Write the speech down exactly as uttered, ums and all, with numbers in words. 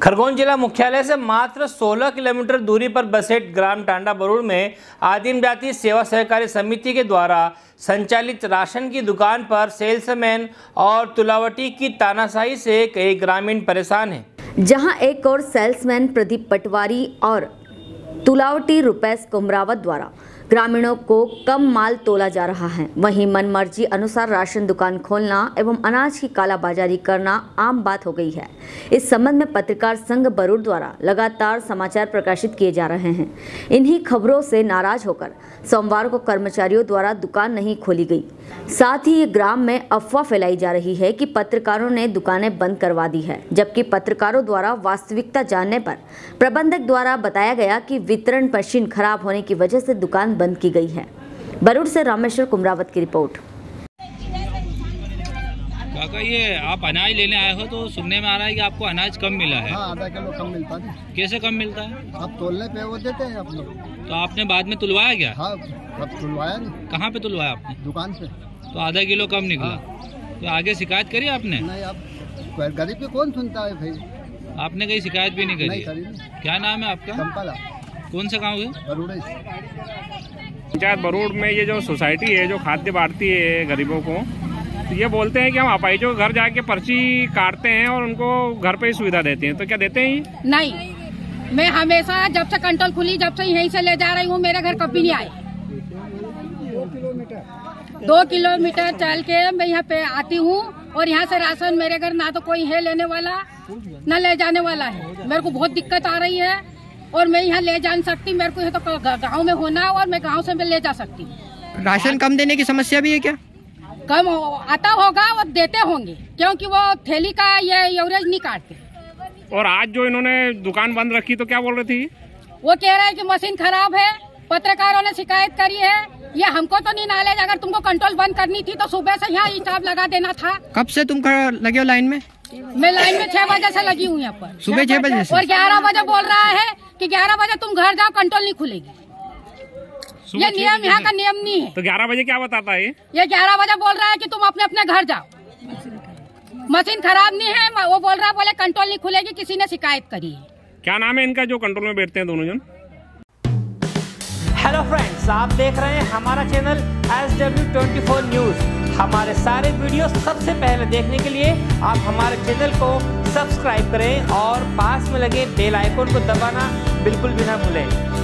खरगोन जिला मुख्यालय से मात्र सोलह किलोमीटर दूरी पर बसेट ग्राम टांडा बरूड़ में आदिम जाति सेवा सहकारी समिति के द्वारा संचालित राशन की दुकान पर सेल्समैन और तुलावटी की तानाशाही से कई ग्रामीण परेशान हैं। जहां एक और सेल्समैन प्रदीप पटवारी और तुलावटी रुपेश कुमरावत द्वारा ग्रामीणों को कम माल तोला जा रहा है, वहीं मनमर्जी अनुसार राशन दुकान खोलना एवं अनाज की कालाबाजारी करना आम बात हो गई है। इस संबंध में पत्रकार संघ बरूड़ द्वारा लगातार समाचार प्रकाशित किए जा रहे हैं। इन्हीं खबरों से नाराज होकर सोमवार को कर्मचारियों द्वारा दुकान नहीं खोली गई। साथ ही ग्राम में अफवाह फैलाई जा रही है कि पत्रकारों ने दुकानें बंद करवा दी है, जबकि पत्रकारों द्वारा वास्तविकता जानने पर प्रबंधक द्वारा बताया गया कि वितरण मशीन खराब होने की वजह से दुकान बंद की गई है। बरूड़ से रामेश्वर कुमरावत की रिपोर्ट। काका, ये आप अनाज लेने आए हो तो सुनने में आ रहा है कि आपको अनाज कम मिला है। हाँ, आधा किलो कम मिलता है। कैसे कम मिलता है? अब तोलने पे वो देते हैं अपने। तो आपने बाद में तुलवाया क्या? हाँ, अब तुलवाया नहीं। कहाँ पे तुलवाया आपने? दुकान पे। तो आधा किलो कम निकला। हाँ। तो आगे शिकायत करी आपने? नहीं, अब गरीब पे कौन सुनता है भाई। आपने कहीं शिकायत भी नहीं करी? नहीं करी नहीं। क्या नाम है आपका? चंपाला। कौन सा गाँव है? बरूड़। पंचायत बरूड़ में ये जो सोसाइटी है जो खाद्य बांटती है गरीबों को, तो ये बोलते हैं कि हम अपाहिजों के घर जाके पर्ची काटते हैं और उनको घर पे ही सुविधा देते हैं। तो क्या देते हैं ये? नहीं, मैं हमेशा जब से कंट्रोल खुली जब से यहीं से ले जा रही हूँ, मेरे घर कभी नहीं आए। दो किलोमीटर चल के मैं यहाँ पे आती हूँ और यहाँ से राशन मेरे घर ना तो कोई है लेने वाला न ले जाने वाला है। मेरे को बहुत दिक्कत आ रही है और मैं यहाँ ले जा नहीं सकती। मेरे को तो गांव में होना और मैं गांव से मैं ले जा सकती। राशन कम देने की समस्या भी है क्या? कम आता होगा और देते होंगे, क्योंकि वो थैली का ये एवरेज नहीं काटते। और आज जो इन्होंने दुकान बंद रखी तो क्या बोल रही थी? वो कह रहे हैं कि मशीन खराब है, पत्रकारों ने शिकायत करी है। ये हमको तो नहीं नॉलेज, अगर तुमको कंट्रोल बंद करनी थी तो सुबह से यहाँ स्टाफ लगा देना था। कब से तुम लगे हो लाइन में? मैं लाइन में छह बजे से लगी हूँ यहाँ पर। सुबह छह बजे से? और ग्यारह बजे बोल रहा है कि ग्यारह बजे तुम घर जाओ, कंट्रोल नहीं खुलेगी। ये नियम यहाँ का नियम नहीं है। तो ग्यारह बजे क्या बताता है? ये ग्यारह बजे बोल रहा है कि तुम अपने अपने घर जाओ। मशीन खराब नहीं है, वो बोल रहा है बोले कंट्रोल नहीं खुलेगी, किसी ने शिकायत करी है। क्या नाम है इनका जो कंट्रोल में बैठते हैं दोनों जन? हेलो फ्रेंड्स, आप देख रहे हैं हमारा channel S W twenty four news. हमारे सारे वीडियो सबसे पहले देखने के लिए आप हमारे चैनल को सब्सक्राइब करें और पास में लगे बेल आइकन को दबाना बिल्कुल भी ना भूलें।